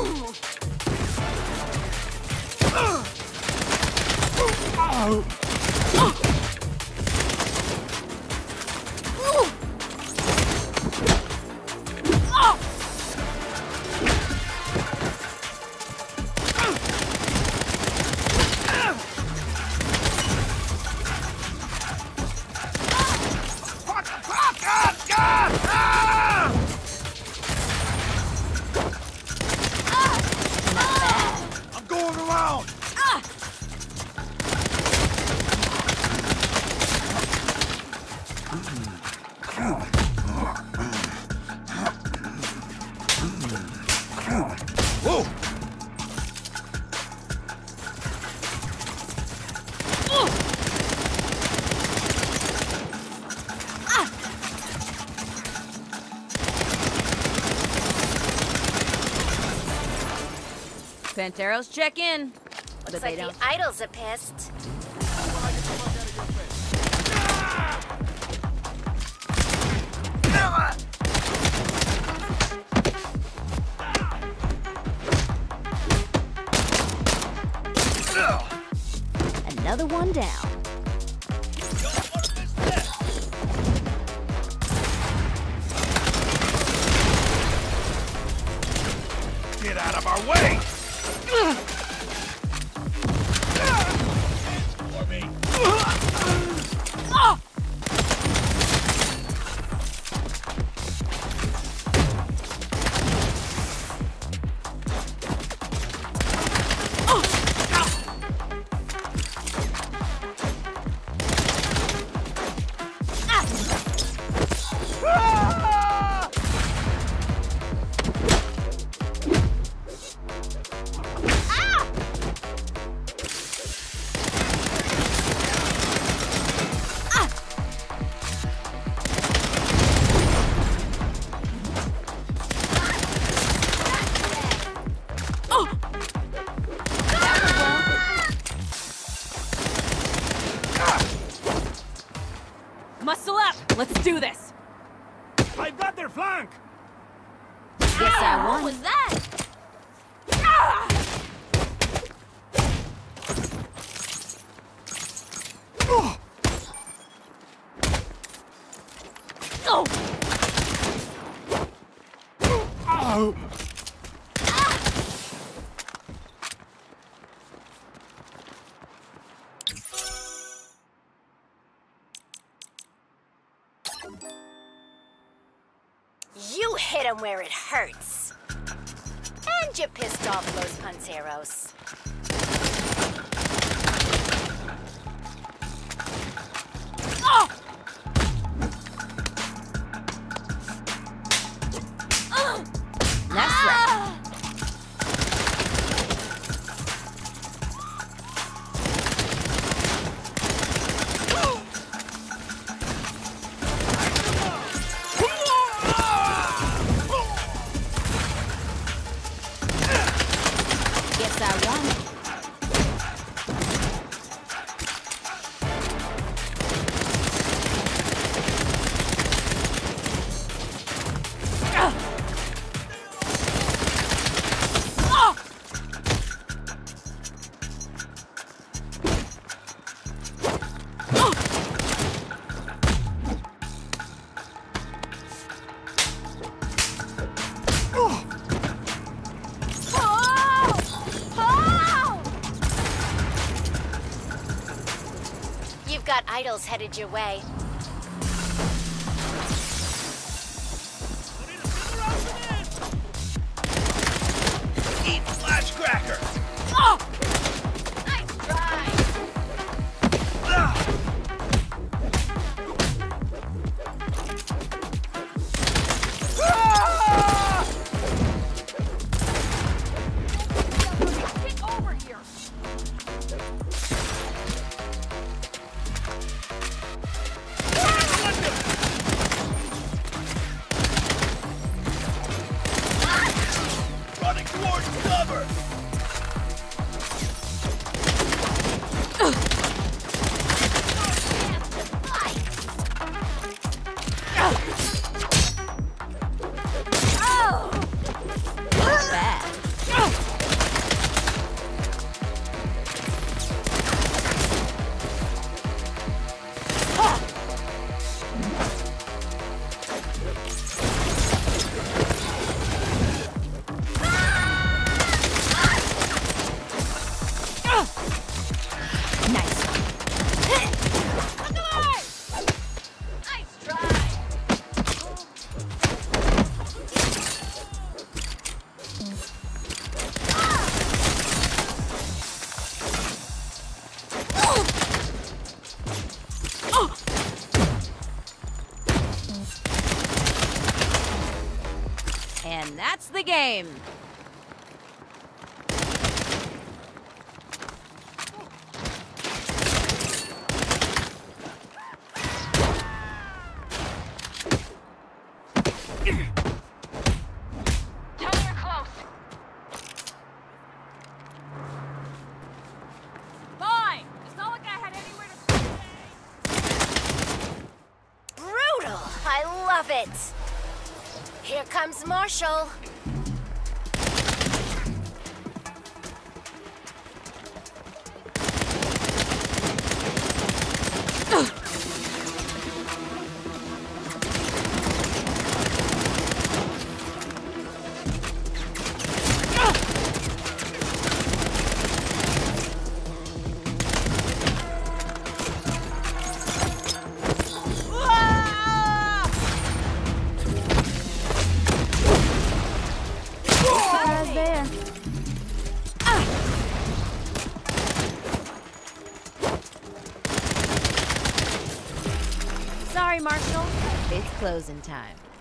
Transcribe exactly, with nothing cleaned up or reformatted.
Panteros check in. Looks But like they the don't. idols are pissed. Another one down. Get out of our way! For me. Muscle up! Let's do this! I've got their flank! Guess I won. What was that? Oh! Oh! You hit him where it hurts. And you pissed off those Panteros. Oh! That's right. Guess I won. You've got idols headed your way. Eat flash cracker! Oh! Nice try. Ah! Ah! Get over here! Running towards cover! Bad. the game. Tell me you're close. Fine. It's not like I had anywhere to stay. Brutal! I love it! Here comes Marshall. There. Sorry, Marshall. It's closing time.